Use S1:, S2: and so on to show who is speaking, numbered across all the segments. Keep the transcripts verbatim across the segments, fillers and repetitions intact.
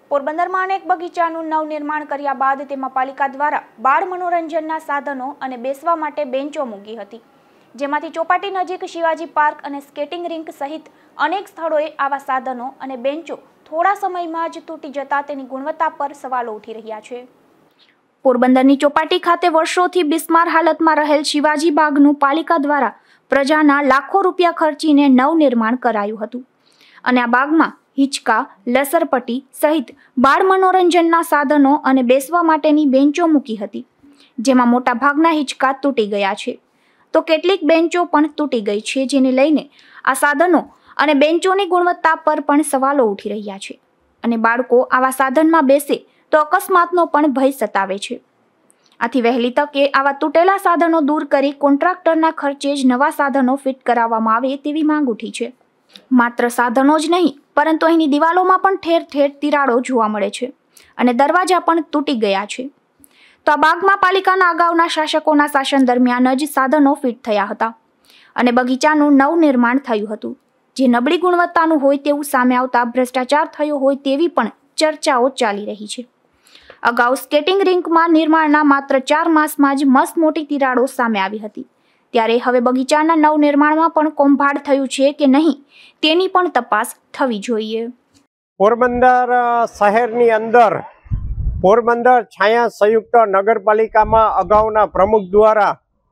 S1: પોરબંદરમાં અનેક બગીચાનું નવનિર્માણ કર્યા બાદ તેમાં પાલિકા દ્વારા બાળ મનોરંજનના સાધનો અને બેસવા માટે બેન્ચો મૂકી હતી, જેમાંથી ચોપાટી નજીક શિવાજી પાર્ક અને સ્કેટિંગ રિંક સહિત અનેક સ્થળોએ આવા સાધનો અને બેન્ચો થોડા સમયમાં જ તૂટી જતા તેની ગુણવત્તા પર સવાલો ઉઠી રહ્યા છે. પોરબંદરની ચોપાટી ખાતે વર્ષોથી બિસ્માર હાલતમાં રહેલ શિવાજી બાગનું પાલિકા દ્વારા પ્રજાના લાખો રૂપિયા ખર્ચીને નવનિર્માણ કરાયું હતું અને આ બાગમાં હિંચકા, લસરપટ્ટી સહિત બાળ મનોરંજનના સાધનો અને બેસવા માટેની બેન્ચો મૂકી હતી, જેમાં મોટા ભાગના હિંચકા તૂટી ગયા છે તો કેટલીક બેન્ચો પણ તૂટી ગઈ છે, જેને લઈને આ સાધનો અને બેન્ચોની ગુણવત્તા પર પણ સવાલો ઉઠી રહ્યા છે અને બાળકો આવા સાધનમાં બેસે તો અકસ્માતનો પણ ભય સતાવે છે. આથી વહેલી તકે આવા તૂટેલા સાધનો દૂર કરી કોન્ટ્રાક્ટરના ખર્ચે જ નવા સાધનો ફિટ કરાવવામાં આવે તેવી માંગ ઉઠી છે. માત્ર સાધનો જ નહીં પરંતુ અહીંની દિવાલોમાં પણ ઠેર ઠેર તિરાડો જોવા મળે છે અને દરવાજા પણ તૂટી ગયા છે. તો આ બાગમાં પાલિકાના અગાઉના શાસકોના શાસન દરમિયાન જ સાધનો ફિટ થયા હતા અને બગીચાનું નવનિર્માણ થયું હતું, જે નબળી ગુણવત્તાનું હોય તેવું સામે આવતા ભ્રષ્ટાચાર થયો હોય તેવી પણ ચર્ચાઓ ચાલી રહી છે. અગાઉ સ્કેટિંગ રિંકમાં નિર્માણના માત્ર ચાર માસમાં જ મસ્ત મોટી તિરાડો સામે આવી હતી, ત્યારે હવે બગીચાના નવનિર્માણમાં પણ કૌભાંડ થયું છે કે નહીં તેની પણ તપાસ થવી જોઈએ.
S2: પોરબંદર શહેરની અંદર પોરબંદર છાયા સંયુક્ત નગરપાલિકામાં અગાઉના પ્રમુખ દ્વારા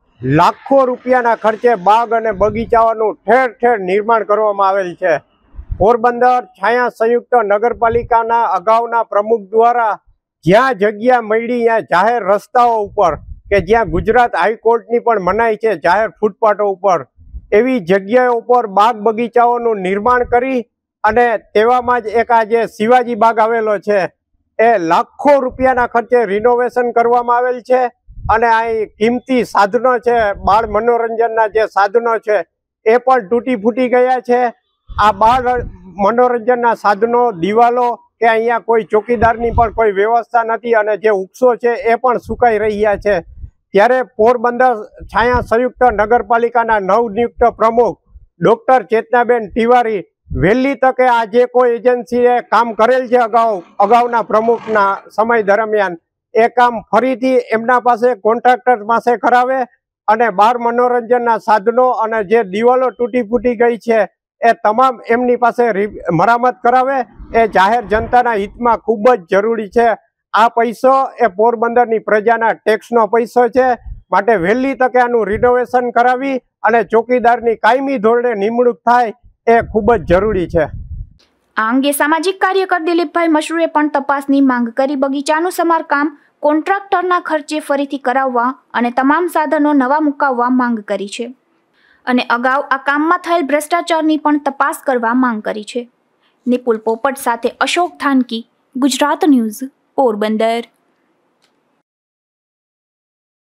S2: લાખો રૂપિયાના ખર્ચે બાગ અને બગીચાઓનું ઠેર ઠેર નિર્માણ કરવામાં આવેલ છે. પોરબંદર છાયા સંયુક્ત નગરપાલિકાના અગાઉના પ્રમુખ દ્વારા જ્યાં જગ્યા મળી ત્યાં જાહેર રસ્તાઓ ઉપર કે જ્યાં ગુજરાત હાઈકોર્ટની પણ મનાઈ છે જાહેર ફૂટપાથો ઉપર, એવી જગ્યાઓ ઉપર બાગ બગીચાઓનું નિર્માણ કરી અને તેવામાં જ એક આ જે શિવાજી બાગ આવેલો છે એ લાખો રૂપિયાના ખર્ચે રિનોવેશન કરવામાં આવેલ છે અને અહીં કિંમતી સાધનો છે, બાળ મનોરંજનના જે સાધનો છે એ પણ તૂટી ફૂટી ગયા છે. આ બાળ મનોરંજનના સાધનો, દિવાલો કે અહીંયા કોઈ ચોકીદારની પણ કોઈ વ્યવસ્થા નથી અને જે વૃક્ષો છે એ પણ સુકાઈ રહ્યા છે. ત્યારે પોરબંદર છાયા સંયુક્ત નગરપાલિકાના નવનિયુક્ત પ્રમુખ ડોક્ટર ચેતનાબેન તિવારી વહેલી તકે આ જે કોઈ એજન્સીએ કામ કરેલ છે અગાઉ અગાઉના પ્રમુખના સમય દરમિયાન એ કામ ફરીથી એમના પાસે કોન્ટ્રાક્ટર પાસે કરાવે અને બાળ મનોરંજનના સાધનો અને જે દિવાલો તૂટી ફૂટી ગઈ છે એ તમામ એમની પાસે મરામત કરાવે એ જાહેર જનતાના હિતમાં ખૂબ જ જરૂરી છે. આ પૈસો એ પોરબંદરની પ્રજાના ટેક્સનો પૈસો છે, માટે વહેલી તકે આનું રિનોવેશન કરાવી અને ચોકીદારની કાયમી ધોરણે નિમણૂક થાય એ ખૂબ જ જરૂરી છે.
S1: આ અંગે સામાજિક કાર્યકર દિલીપભાઈ મશરૂએ પણ તપાસની માંગ કરી બગીચાનું સમારકામ કોન્ટ્રાક્ટરના ખર્ચે ફરીથી કરાવવા અને તમામ સાધનો નવા મુકાવવા માંગ કરી છે અને અગાઉ આ કામમાં થયેલ ભ્રષ્ટાચારની પણ તપાસ કરવા માંગ કરી છે. નિપુલ પોપટ સાથે અશોક થાનકી, ગુજરાત ન્યૂઝ, પોરબંદર.